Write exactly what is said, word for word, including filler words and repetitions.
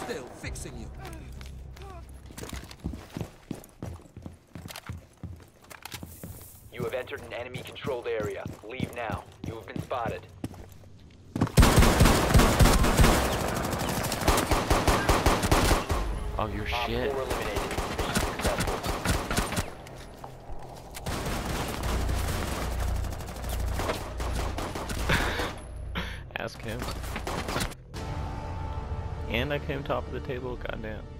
still, fixing you. You have entered an enemy-controlled area. Leave now. You have been spotted. Oh, your Op shit. four eliminated. Mission successful. Ask him. And I came top of the table, goddamn.